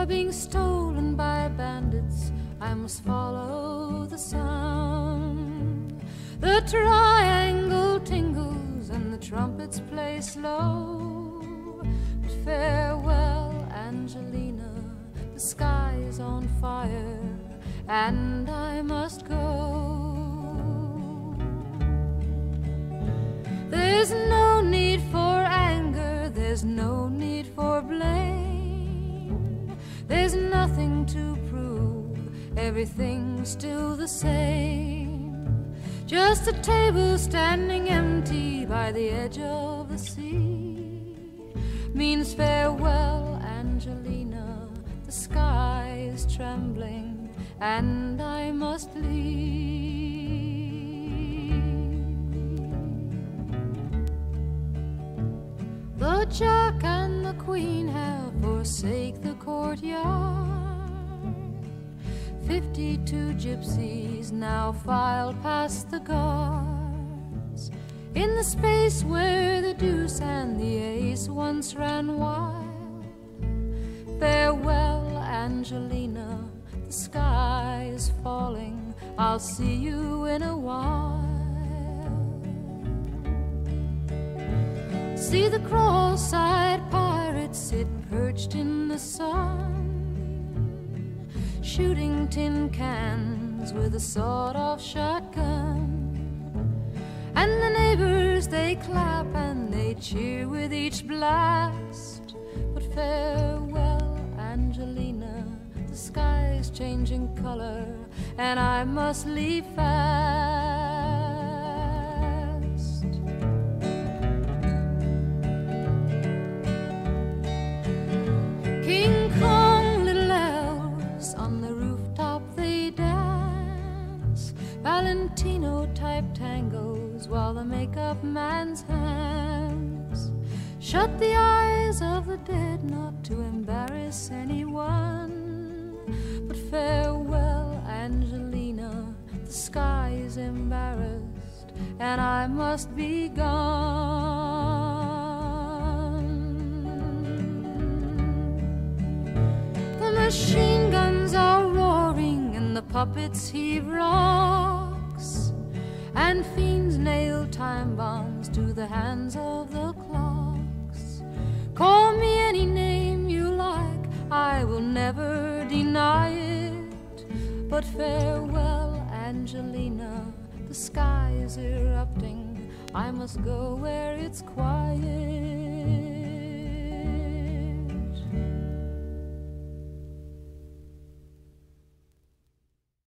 are being stolen by bandits. I must follow the sound. The triangle tingles and the trumpets play slow. But farewell, Angelina, the sky is on fire and I must go. There's no need for anger, there's no need for blame. There's nothing to prove, everything's still the same. Just a table standing empty by the edge of the sea means farewell, Angelina, the sky is trembling and I must leave. The Jack and the Queen have forsake the courtyard. 52 gypsies now filed past the guards in the space where the deuce and the ace once ran wild. Farewell, Angelina, the sky is falling, I'll see you in a while. See the cross-eyed pirates sit perched in the sun, shooting tin cans with a sawed-off shotgun. And the neighbors, they clap and they cheer with each blast. But farewell, Angelina, the sky's changing color and I must leave fast. King Kong, little elves on the rooftop they dance, Valentino-type tangos while the makeup man's hands shut the eyes of the dead not to embarrass anyone. But farewell, Angelina, the sky is embarrassed and I must be gone. The machine guns are roaring and the puppets heave rocks, and fiends nail time bombs to the hands of the clocks. Call me any name you like, I will never deny it. But farewell, Angelina, the sky is erupting, I must go where it's quiet.